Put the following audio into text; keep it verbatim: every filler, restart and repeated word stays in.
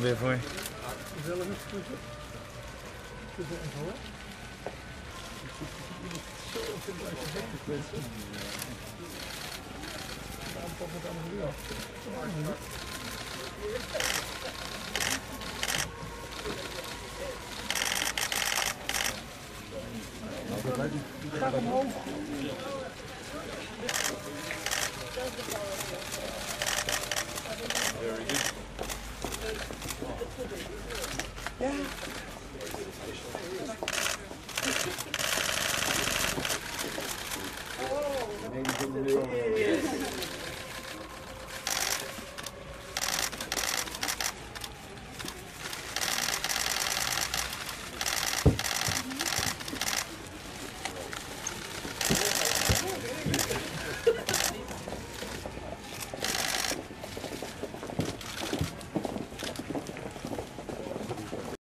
weer voor? Gezellig is het tussen. Tussen en voor. Zo vind ik eigenlijk echt te wensen. Daarom pak het allemaal weer af. Gaat omhoog. Very good. Ja.